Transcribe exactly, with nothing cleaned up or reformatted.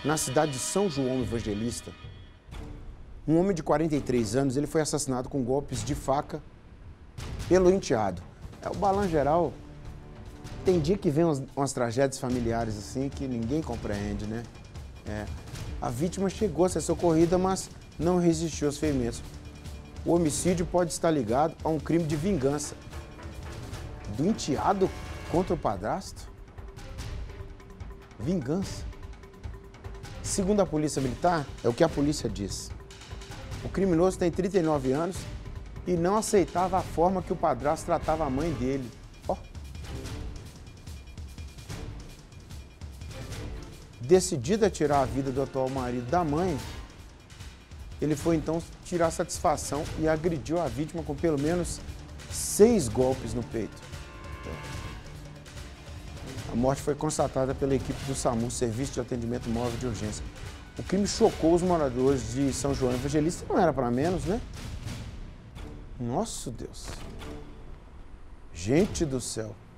Na cidade de São João Evangelista, um homem de quarenta e três anos, ele foi assassinado com golpes de faca pelo enteado. É, o balanço geral, tem dia que vem umas, umas tragédias familiares assim que ninguém compreende, né? É, a vítima chegou a ser socorrida, mas não resistiu aos ferimentos. O homicídio pode estar ligado a um crime de vingança do enteado contra o padrasto? Vingança. Segundo a polícia militar, é o que a polícia diz. O criminoso tem trinta e nove anos e não aceitava a forma que o padrasto tratava a mãe dele. Ó. Decidido a tirar a vida do atual marido da mãe, ele foi então tirar satisfação e agrediu a vítima com pelo menos seis golpes no peito. A morte foi constatada pela equipe do SAMU, Serviço de Atendimento Móvel de Urgência. O crime chocou os moradores de São João Evangelista, não era para menos, né? Nossa Deus! Gente do céu!